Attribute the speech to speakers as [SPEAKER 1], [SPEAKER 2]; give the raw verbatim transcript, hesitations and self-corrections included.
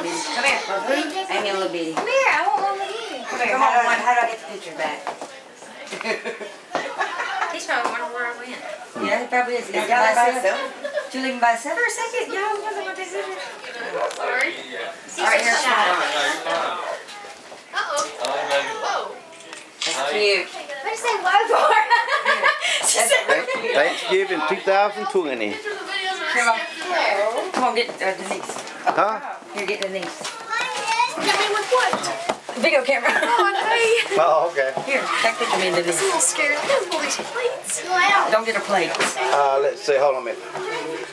[SPEAKER 1] bitty. Come here. Amy, a little bitty.
[SPEAKER 2] Come here, I want one with you.
[SPEAKER 1] Come here. Come on, one. How do I get the picture back?
[SPEAKER 2] He's probably wondering where I went.
[SPEAKER 1] Yeah, he probably is. He's by himself. You leaving by yourself? For a second, y'all wasn't going to take pictures.
[SPEAKER 2] Sorry.
[SPEAKER 1] All right, here's mine.
[SPEAKER 2] Uh-oh. Whoa.
[SPEAKER 1] That's cute.
[SPEAKER 2] What did you say, what for? She said,
[SPEAKER 3] Thanksgiving two thousand twenty.
[SPEAKER 1] Come on. Come on, get uh, Denise.
[SPEAKER 3] Huh?
[SPEAKER 1] Here, get Denise.
[SPEAKER 2] Get me with what?
[SPEAKER 1] Video camera.
[SPEAKER 2] Oh, hey.
[SPEAKER 3] Oh, okay.
[SPEAKER 1] Here, take a picture of me and Denise.
[SPEAKER 2] I'm a little scared. I don't know these plates.
[SPEAKER 1] Don't get her plates.
[SPEAKER 3] Uh, let's see. Hold on a minute.